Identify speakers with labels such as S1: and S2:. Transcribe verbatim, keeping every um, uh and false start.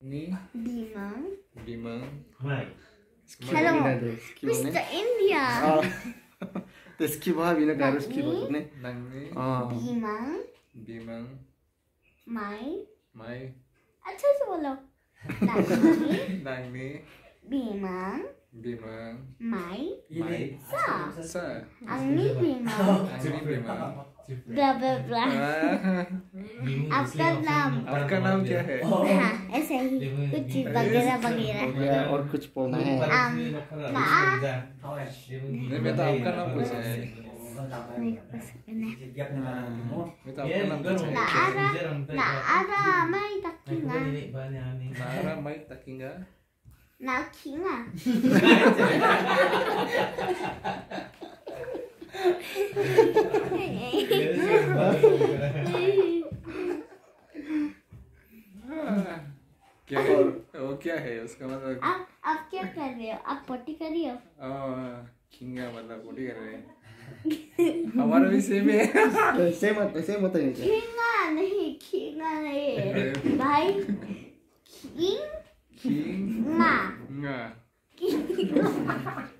S1: Ni.
S2: Bimang.
S1: Bimang.
S3: Mai.
S2: Hello.
S1: Skibo ne.
S2: Mister India.
S4: तो स्किबो बिना गारो स्किबो ने
S1: Nangni.
S2: Bimang.
S1: Bimang.
S2: Mai.
S1: Mai.
S2: अच्छा से बोलो. Nangni.
S1: Nangni.
S2: Bimang.
S1: Bimang.
S2: Mai.
S1: Mai.
S2: Sa.
S1: Sa.
S2: Angni Bimang.
S1: Angni Bimang.
S2: Blah blah blah. आपका नाम
S1: आपका नाम क्या है?
S2: हाँ ऐसे ही कुछ वगैरह वगैरह
S4: हो गया और कुछ बोलना है
S2: आम ना
S1: नहीं मैं तो आपका नाम पूछा है
S2: नहीं बस नहीं
S1: मैं तो आपका नाम पूछा
S2: ना
S1: है
S2: ada na ada mai takinga
S1: Nara Mai Takinga
S2: na kinga
S1: क्या है वो क्या है उसका मतलब
S2: आप आप क्या कर रहे हो आप पोटी कर रही हो
S1: किंगा मतलब पोटी कर रहे हैं हमारा भी सेम है
S4: सेम सेम होता है क्या
S2: kinga नहीं kinga नहीं भाई king
S1: king
S2: nga
S1: nga
S2: king